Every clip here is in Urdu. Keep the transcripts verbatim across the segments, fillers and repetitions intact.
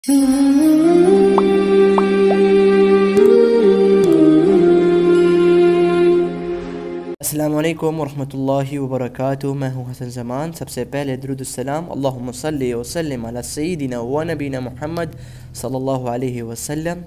السلام علیکم ورحمۃ اللہ وبرکاتہ۔ میں ہوں حسن زمان۔ سب سے پہلے درود السلام اللہم صلی وسلم علی سیدنا و نبینا محمد صلی اللہ علیہ وسلم۔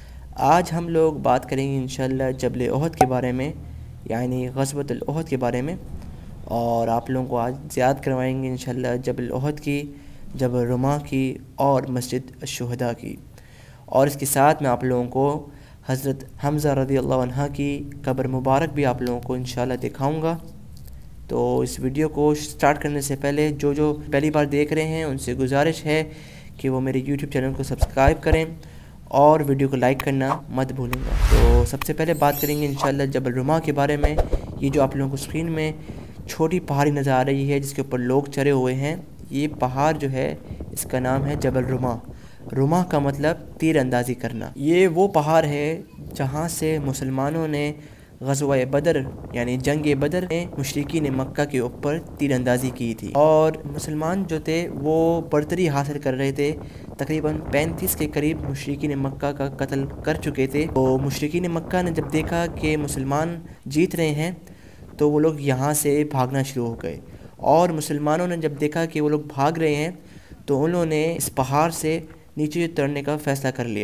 آج ہم لوگ بات کریں گے انشاءاللہ جبل احد کے بارے میں، یعنی غزوۃ الاحد کے بارے میں، اور آپ لوگوں کو آج یاد کروائیں گے انشاءاللہ جبل احد کی، جبل رماح کی اور مسجد الشہداء کی، اور اس کے ساتھ میں آپ لوگوں کو حضرت حمزہ رضی اللہ عنہ کی قبر مبارک بھی آپ لوگوں کو انشاءاللہ دکھاؤں گا۔ تو اس ویڈیو کو سٹارٹ کرنے سے پہلے جو جو پہلی بار دیکھ رہے ہیں ان سے گزارش ہے کہ وہ میرے یوٹیوب چینل کو سبسکرائب کریں اور ویڈیو کو لائک کرنا مت بھولیں گا۔ تو سب سے پہلے بات کریں گے انشاءاللہ جبل رماح کے بارے میں۔ یہ جو آپ لوگوں کو اسکرین میں چھوٹی پہاڑی نظر آ رہی ہے جس کے اوپر لوگ چڑھے ہوئے ہیں، یہ پہاڑ جو ہے اس کا نام ہے جبل رماح۔ رماح کا مطلب تیر اندازی کرنا۔ یہ وہ پہاڑ ہے جہاں سے مسلمانوں نے غزوہ بدر یعنی جنگ بدر میں مشرکین مکہ کے اوپر تیر اندازی کی تھی، اور مسلمان جو تھے وہ برتری حاصل کر رہے تھے۔ تقریباً پینتیس کے قریب مشرکین مکہ کا قتل کر چکے تھے۔ تو مشرکین مکہ نے جب دیکھا کہ مسلمان جیت رہے ہیں تو وہ لوگ یہاں سے بھاگنا شروع ہو گئے، اور مسلمانوں نے جب دیکھا کہ وہ لوگ بھاگ رہے ہیں تو انہوں نے اس پہاڑ سے نیچے اترنے کا فیصلہ کر لیا،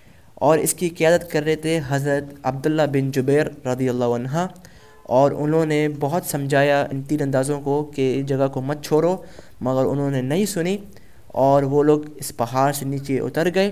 اور اس کی قیادت کر رہے تھے حضرت عبداللہ بن جبیر رضی اللہ عنہ، اور انہوں نے بہت سمجھایا ان تیر اندازوں کو کہ اس جگہ کو مت چھوڑو، مگر انہوں نے نہیں سنی، اور وہ لوگ اس پہاڑ سے نیچے اتر گئے۔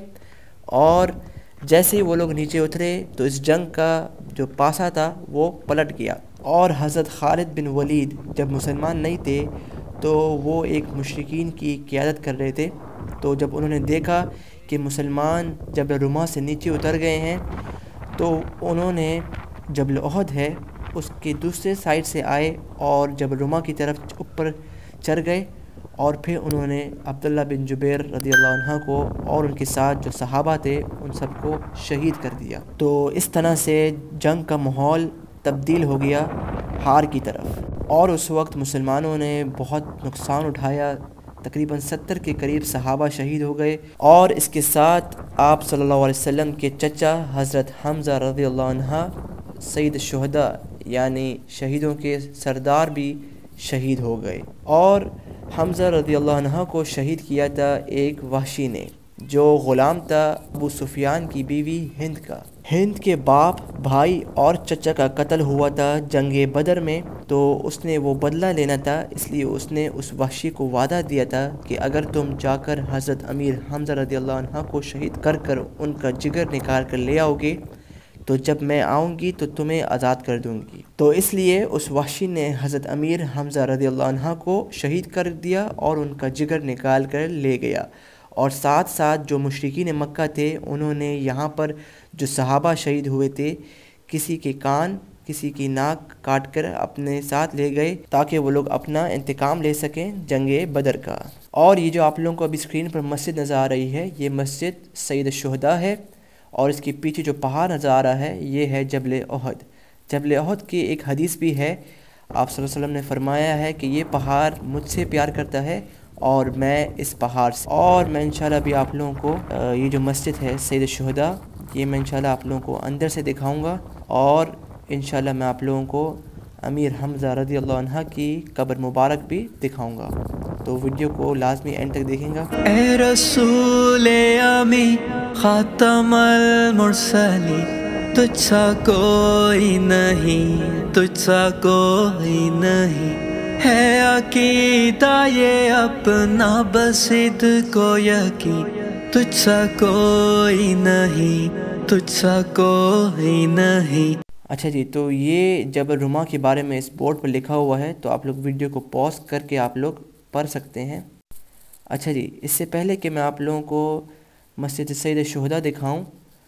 اور جیسے ہی وہ لوگ نیچے اترے تو اس جنگ کا جو پاسا تھا وہ پلٹ گیا، اور حضرت خالد بن ولید جب مسلمان نہیں تھے تو وہ ایک مشرکین کی قیادت کر رہے تھے۔ تو جب انہوں نے دیکھا کہ مسلمان جبل رماح سے نیچے اتر گئے ہیں تو انہوں نے جبل احد ہے اس کے دوسرے سائڈ سے آئے اور جبل رماح کی طرف اوپر چڑھ گئے، اور پھر انہوں نے عبداللہ بن جبیر رضی اللہ عنہ کو اور ان کے ساتھ جو صحابہ تھے ان سب کو شہید کر دیا۔ تو اس طرح سے جنگ کا ماحول تبدیل ہو گیا ہار کی طرف، اور اس وقت مسلمانوں نے بہت نقصان اٹھایا۔ تقریباً ستر کے قریب صحابہ شہید ہو گئے، اور اس کے ساتھ آپ صلی اللہ علیہ وسلم کے چچا حضرت حمزہ رضی اللہ عنہ سید الشہداء یعنی شہیدوں کے سردار بھی شہید ہو گئے۔ اور حمزہ رضی اللہ عنہ کو شہید کیا تھا ایک وحشی نے جو غلام تھا ابو سفیان کی بیوی ہند کا۔ ہند کے باپ، بھائی اور چچا کا قتل ہوا تھا جنگ بدر میں، تو اس نے وہ بدلہ لینا تھا، اس لیے اس نے اس وحشی کو وعدہ دیا تھا کہ اگر تم جا کر حضرت امیر حمزہ رضی اللہ عنہ کو شہید کر کر ان کا جگر نکال کر لے آؤ گے تو جب میں آؤں گی تو تمہیں آزاد کر دوں گی۔ تو اس لیے اس وحشی نے حضرت امیر حمزہ رضی اللہ عنہ کو شہید کر دیا اور ان کا جگر نکال کر لے گیا، اور ساتھ ساتھ جو مشرکین مکہ تھے انہوں نے یہاں پر جو صحابہ شہید ہوئے تھے کسی کے کان کسی کی ناک کاٹ کر اپنے ساتھ لے گئے تاکہ وہ لوگ اپنا انتقام لے سکیں جنگ بدر کا۔ اور یہ جو آپ لوگوں کو ابھی اسکرین پر مسجد نظر آ رہی ہے یہ مسجد سید الشہداء ہے، اور اس کے پیچھے جو پہاڑ نظر آ رہا ہے یہ ہے جبل احد۔ جبل احد کی ایک حدیث بھی ہے، آپ صلی اللہ علیہ وسلم نے فرمایا ہے کہ یہ پہاڑ مجھ سے پیار کرتا ہے اور میں اس پہاڑ سے۔ اور میں انشاءاللہ ابھی آپ لوگوں کو یہ جو مسجد ہے سید الشہداء یہ میں انشاءاللہ آپ لوگوں کو اندر سے دکھاؤں گا، اور انشاءاللہ میں آپ لوگوں کو امیر حمزہ رضی اللہ عنہ کی قبر مبارک بھی دکھاؤں گا۔ تو ویڈیو کو لازمی اینڈ تک دیکھیں گا۔ اے رسول امی خاتم المرسلین، تجھ سا کوئی نہیں، تجھ سا کوئی نہیں، ہے عقیدہ یہ اپنا بصد کو یقین، تجھ سا کوئی نہیں، تجھ سا کوئی نہیں۔ اچھا جی، تو یہ جبل رماح کے بارے میں اس بورڈ پر لکھا ہوا ہے، تو آپ لوگ ویڈیو کو پاز کر کے آپ لوگ پڑھ سکتے ہیں۔ اچھا جی، اس سے پہلے کہ میں آپ لوگوں کو مسجد سید الشہداء دکھاؤں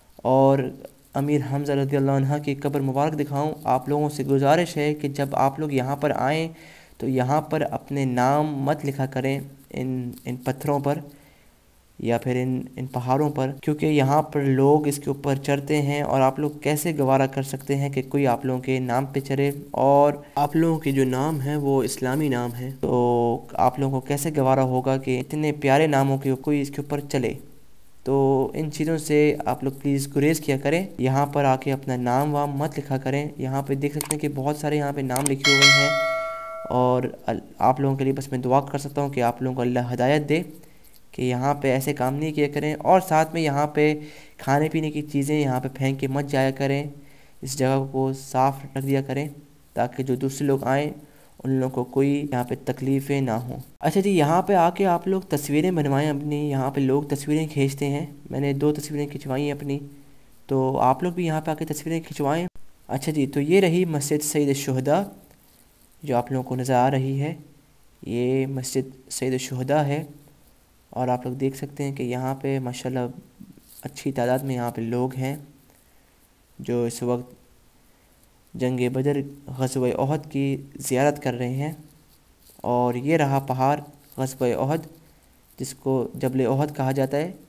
اور امیر حمزہ رضی اللہ عنہ کی قبر مبارک دکھاؤں، آپ لوگوں سے گزارش ہے کہ جب آپ لوگ یہاں پر آئیں تو یہاں پر اپنے نام مت لکھا کریں ان ان پتھروں پر یا پھر ان ان پہاڑوں پر، کیونکہ یہاں پر لوگ اس کے اوپر چڑھتے ہیں، اور آپ لوگ کیسے گوارا کر سکتے ہیں کہ کوئی آپ لوگوں کے نام پہ چڑھے، اور آپ لوگوں کے جو نام ہیں وہ اسلامی نام ہیں، تو آپ لوگوں کو کیسے گوارا ہوگا کہ اتنے پیارے ناموں کے کوئی اس کے اوپر چلے۔ تو ان چیزوں سے آپ لوگ پلیز گریز کیا کریں. یہاں پر آ کے اپنا نام وام مت لکھا کریں. یہاں پہ دیکھ سکتے ہیں کہ بہت سارے یہاں پہ نام لکھے ہوئے ہیں, اور آپ لوگوں کے لیے بس میں دعا کر سکتا ہوں کہ آپ لوگوں کو اللہ ہدایت دے کہ یہاں پہ ایسے کام نہیں کیا کریں. اور ساتھ میں یہاں پہ کھانے پینے کی چیزیں یہاں پہ پھینک کے مت جایا کریں. اس جگہ کو صاف رکھ دیا کریں تاکہ جو دوسرے لوگ آئیں ان لوگوں کو کوئی یہاں پہ تکلیفیں نہ ہوں. اچھا جی, یہاں پہ آ کے آپ لوگ تصویریں بنوائیں اپنی. یہاں پہ لوگ تصویریں کھینچتے ہیں. میں نے دو تصویریں کھنچوائی ہیں اپنی, تو آپ لوگ بھی یہاں پہ آ کے تصویریں کھنچوائیں. اچھا جی, تو یہ رہی مسجد سید الشہداء جو آپ لوگوں کو نظر آ رہی ہے. یہ مسجد سید الشہداء ہے, اور آپ لوگ دیکھ سکتے ہیں کہ یہاں پہ ماشاءاللہ اچھی تعداد میں یہاں پہ لوگ ہیں جو اس وقت جنگ بدر غزوہ احد کی زیارت کر رہے ہیں. اور یہ رہا پہاڑ غزوہ احد جس کو جبل احد کہا جاتا ہے.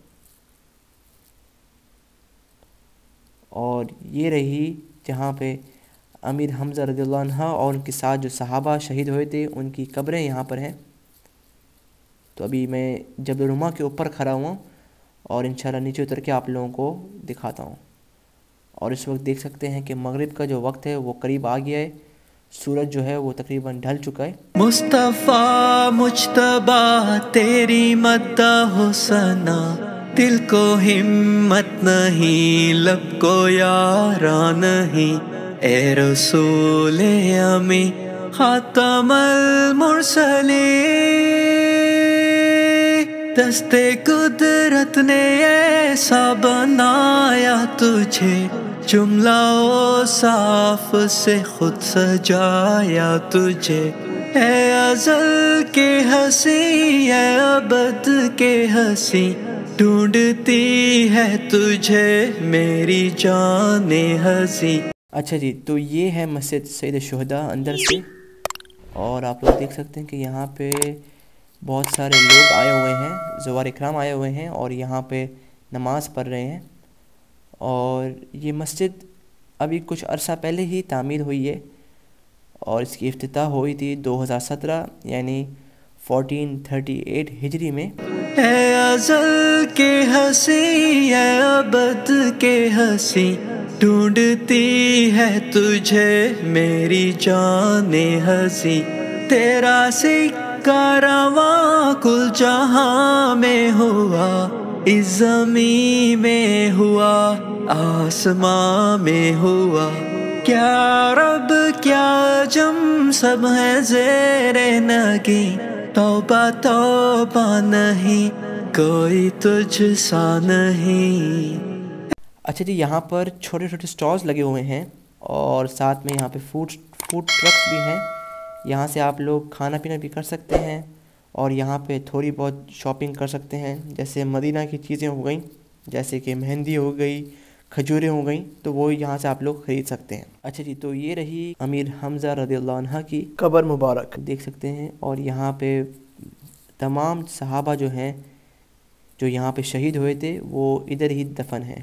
اور یہ رہی جہاں پہ امیر حمزہ رضی اللہ عنہ اور ان کے ساتھ جو صحابہ شہید ہوئے تھے ان کی قبریں یہاں پر ہیں. تو ابھی میں جبل رما کے اوپر کھڑا ہوا اور انشاءاللہ نیچے اتر کے آپ لوگوں کو دکھاتا ہوں. اور اس وقت دیکھ سکتے ہیں کہ مغرب کا جو وقت ہے وہ قریب آ گیا ہے. سورج جو ہے وہ تقریباً ڈھل چکا ہے. مصطفیٰ مجتبیٰ تیری مدح و ثنا, دل کو ہمت نہیں لب کو یاراں نہیں, اے رسول امی خاتم المرسلین. دست قدرت نے ایسا بنایا تجھے, جملہ و صاف سے خود سجایا تجھے. اے ازل کے ہنسی اے ابد کے ہنسی, ڈھونڈتی ہے تجھے میری جان ہنسی. اچھا جی, تو یہ ہے مسجد سید الشہداء اندر سے, اور آپ لوگ دیکھ سکتے ہیں کہ یہاں پہ بہت سارے لوگ آئے ہوئے ہیں, زوار اکرام آئے ہوئے ہیں اور یہاں پہ نماز پڑھ رہے ہیں. اور یہ مسجد ابھی کچھ عرصہ پہلے ہی تعمیر ہوئی ہے, اور اس کی افتتاح ہوئی تھی دو ہزار سترہ یعنی فورٹین تھرٹی ایٹ ہجری میں. اے ازل کے ہنسی اے ابد کے ہنسی, ڈھونڈتی ہے تجھے میری جان ہنسی. تیرا سکہ رواں کل جہاں میں ہوا, اس زمین میں ہوا آسمان میں ہوا. کیا رب کیا جم سب ہے زیر نگی, توبہ توبہ نہیں کوئی تجھ سا نہیں. اچھا جی, یہاں پر چھوٹے چھوٹے سٹالز لگے ہوئے ہیں اور ساتھ میں یہاں پہ فوڈ فوڈ ٹرکس بھی ہیں. یہاں سے آپ لوگ کھانا پینا بھی کر سکتے ہیں اور یہاں پہ تھوڑی بہت شاپنگ کر سکتے ہیں. جیسے مدینہ کی چیزیں ہو گئیں, جیسے کہ مہندی ہو گئی, کھجوریں ہو گئیں, تو وہ یہاں سے آپ لوگ خرید سکتے ہیں. اچھا جی, تو یہ رہی امیر حمزہ رضی اللہ عنہ کی قبر مبارک دیکھ سکتے ہیں. اور یہاں پہ تمام صحابہ جو ہیں جو یہاں پہ شہید ہوئے تھے وہ ادھر ہی دفن ہیں.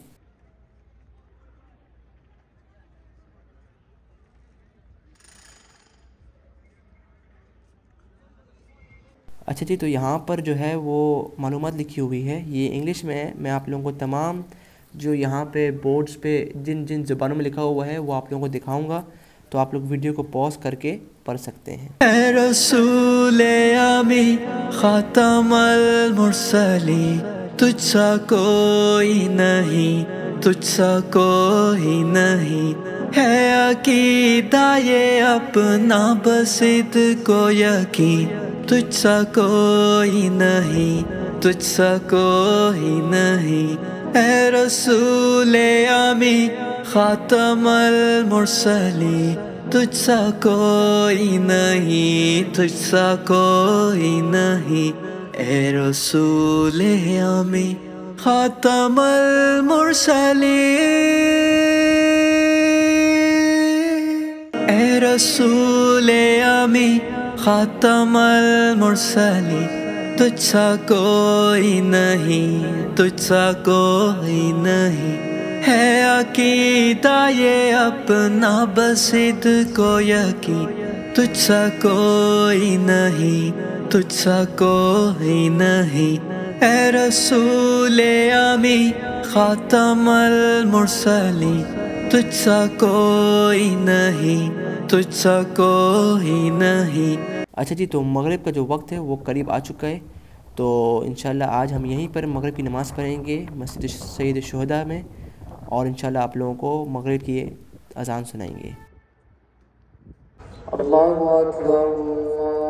اچھا جی, تو یہاں پر جو ہے وہ معلومات لکھی ہوئی ہے, یہ انگلش میں ہے. میں آپ لوگوں کو تمام جو یہاں پہ بورڈز پہ جن جن زبانوں میں لکھا ہوا ہے وہ آپ لوگوں کو دکھاؤں گا, تو آپ لوگ ویڈیو کو پاز کر کے پڑھ سکتے ہیں. اے رسول امی خاتم المرسلین, تجھ سا کوئی نہیں تجھ سا کوئی نہیں. ہے عقیدہ یہ اپنا بسد کو یقین, تجھ سا کوئی نہیں تجھ سا کوئی نہیں. اے رسول امی خاتم المرسلین, تجھ سا کوئی نہیں تجھ سا کوئی نہیں. اے رسول امی خاتم المرسلین, اے رسول امی خاتم المرسلین, تجھ سا کوئی نہیں تجھ سا کوئی نہیں. ہے عقیدہ یہ اپنا بسد کو یقین, تجھ سا کوئی نہیں تجھ سا کوئی نہیں. اے رسول امی خاتم المرسلی تجھ سا کوئی نہیں، تجھ سا کوئی نہیں۔ اچھا جی، تو مغرب کا جو وقت ہے وہ قریب آ چکا ہے، تو انشاءاللہ آج ہم یہیں پر مغرب کی نماز پڑھیں گے مسجد سید الشہداء میں، اور انشاءاللہ آپ لوگوں کو مغرب کی اذان سنائیں گے۔ اللہ اکبر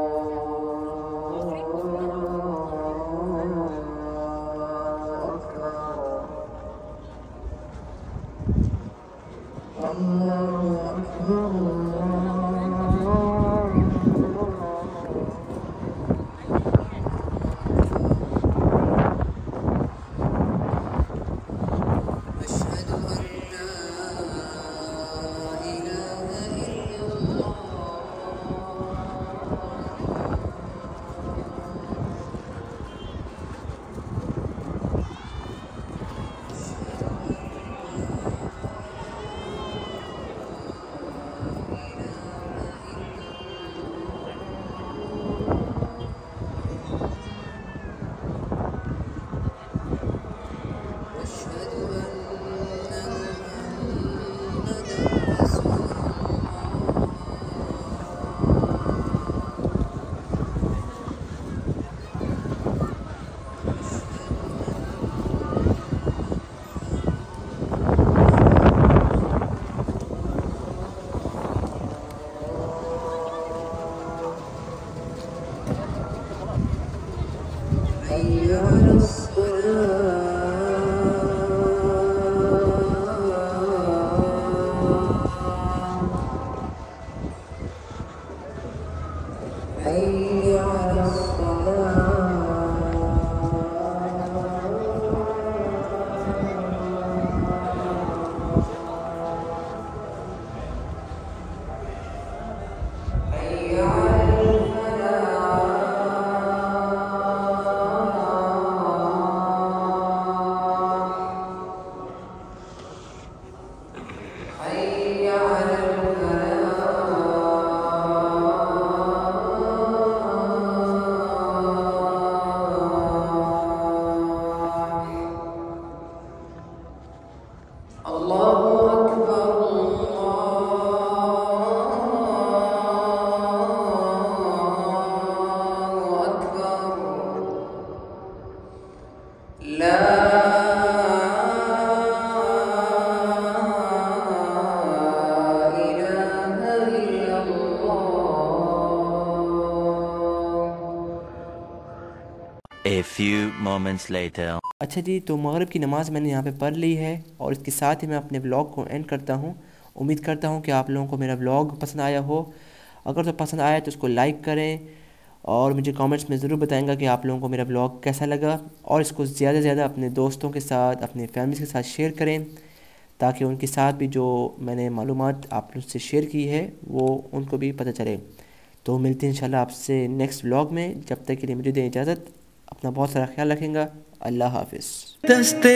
A few moments later. اچھا جی، تو مغرب کی نماز میں نے یہاں پہ پڑھ لی ہے، اور اس کے ساتھ ہی میں اپنے ولاگ کو اینڈ کرتا ہوں۔ امید کرتا ہوں کہ آپ لوگوں کو میرا ولاگ پسند آیا ہو۔ اگر تو پسند آیا تو اس کو لائک کریں، اور مجھے کامنٹس میں ضرور بتائیں گا کہ آپ لوگوں کو میرا ولاگ کیسا لگا، اور اس کو زیادہ سے زیادہ اپنے دوستوں کے ساتھ، اپنے فیملیز کے ساتھ شیئر کریں، تاکہ ان کے ساتھ بھی جو میں نے معلومات آپ لوگ سے شیئر کی ہے وہ ان کو بھی پتہ چلے۔ تو ملتے ہیں انشاءاللہ آپ سے نیکسٹ ولاگ میں، جب تک کے لیے مجھے دیں اجازت۔ اپنا بہت سارا خیال رکھیں گا۔ اللہ حافظ۔ دست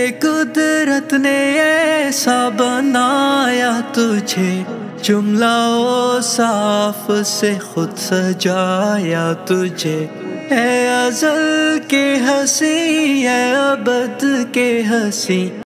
قدرت نے ایسا بنایا تجھے، جملہ و صاف سے خود سجایا تجھے، اے ازل کے ہنسی، اے ابد کے ہنسی۔